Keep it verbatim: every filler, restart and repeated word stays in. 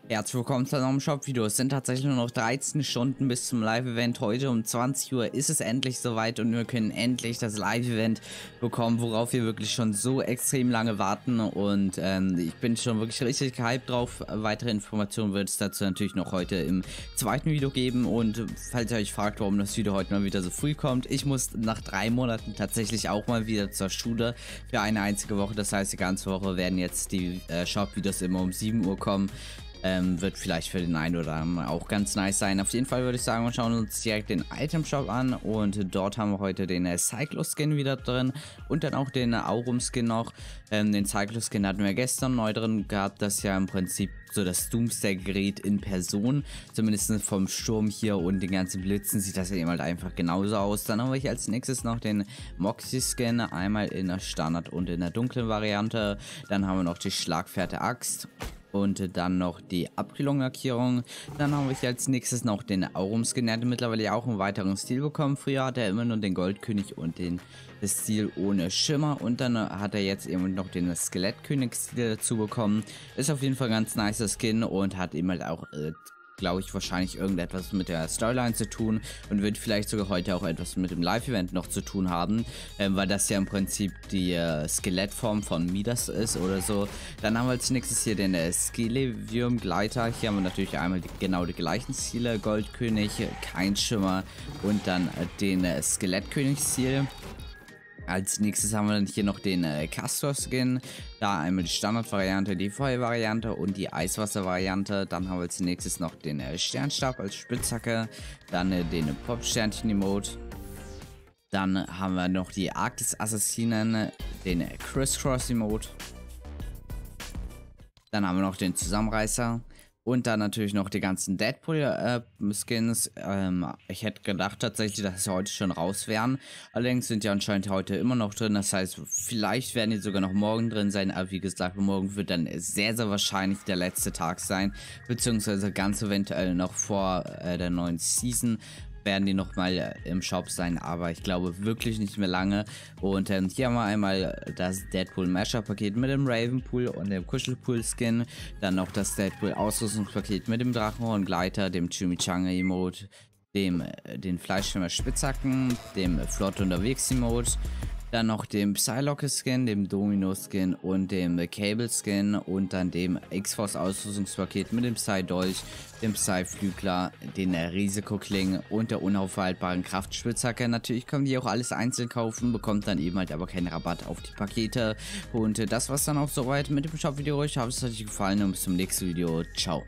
Herzlich willkommen zu einem neuen Shop-Video. Es sind tatsächlich nur noch dreizehn Stunden bis zum Live-Event. Heute um zwanzig Uhr ist es endlich soweit und wir können endlich das Live-Event bekommen, worauf wir wirklich schon so extrem lange warten. Und ähm, ich bin schon wirklich richtig gehypt drauf. Weitere Informationen wird es dazu natürlich noch heute im zweiten Video geben. Und falls ihr euch fragt, warum das Video heute mal wieder so früh kommt, ich muss nach drei Monaten tatsächlich auch mal wieder zur Schule für eine einzige Woche. Das heißt, die ganze Woche werden jetzt die äh, Shop-Videos immer um sieben Uhr kommen. Ähm, wird vielleicht für den einen oder anderen auch ganz nice sein. Auf jeden Fall würde ich sagen, wir schauen uns direkt den Item Shop an und dort haben wir heute den äh, Cyclo-Skin wieder drin und dann auch den äh, Aurum-Skin noch. Ähm, den Cyclo-Skin hatten wir gestern neu drin gehabt, das ist ja im Prinzip so das Doomsday-Gerät in Person. Zumindest vom Sturm hier und den ganzen Blitzen sieht das ja eben halt einfach genauso aus. Dann haben wir hier als nächstes noch den Moxie-Skin, einmal in der Standard- und in der dunklen Variante. Dann haben wir noch die Schlagfährte Axt. Und dann noch die Abkühlung-Lackierung. Dann haben wir hier als nächstes noch den Aurum-Skin. Der hat mittlerweile ja auch einen weiteren Stil bekommen. Früher hat er immer nur den Goldkönig und den Stil ohne Schimmer. Und dann hat er jetzt eben noch den Skelettkönig-Stil dazu bekommen. Ist auf jeden Fall ein ganz nicer Skin und hat eben halt auch, äh, glaube ich, wahrscheinlich irgendetwas mit der Storyline zu tun und wird vielleicht sogar heute auch etwas mit dem Live-Event noch zu tun haben, ähm, weil das ja im Prinzip die äh, Skelettform von Midas ist oder so. Dann haben wir als nächstes hier den äh, Skelevium-Gleiter. Hier haben wir natürlich einmal die, genau die gleichen Ziele, Goldkönig, kein Schimmer und dann äh, den äh, Skelettkönig-Stil. Als nächstes haben wir dann hier noch den äh, Castor-Skin, da einmal die Standard-Variante, die Feuer-Variante und die Eiswasser-Variante. Dann haben wir als nächstes noch den äh, Sternstab als Spitzhacke, dann äh, den Pop-Sternchen-Emote. Dann haben wir noch die Arktis-Assassinen, den äh, Criss-Cross-Emote. Dann haben wir noch den Zusammenreißer. Und dann natürlich noch die ganzen Deadpool-Skins. Äh, ähm, ich hätte gedacht tatsächlich, dass sie heute schon raus wären. Allerdings sind die anscheinend heute immer noch drin. Das heißt, vielleicht werden die sogar noch morgen drin sein. Aber wie gesagt, morgen wird dann sehr, sehr wahrscheinlich der letzte Tag sein. Beziehungsweise ganz eventuell noch vor äh, der neuen Season werden die nochmal im Shop sein, aber ich glaube wirklich nicht mehr lange. Und ähm, hier haben wir einmal das Deadpool Mashup Paket mit dem Ravenpool und dem Kuschelpool Skin. Dann noch das Deadpool Ausrüstungspaket mit dem Drachenhorngleiter, dem Chimichanga Emote, dem äh, den Fleischschimmer Spitzhacken, dem Flott unterwegs Emote. Dann noch dem Psylocke Skin, dem Domino Skin und dem Cable Skin und dann dem X-Force Ausrüstungspaket mit dem Psy-Dolch, dem Psy-Flügler, den Risikokling und der unaufhaltbaren Kraftspitzhacke. Natürlich können die auch alles einzeln kaufen, bekommt dann eben halt aber keinen Rabatt auf die Pakete. Und das war's dann auch soweit mit dem Shop-Video. Ich hoffe, es hat euch gefallen und bis zum nächsten Video. Ciao.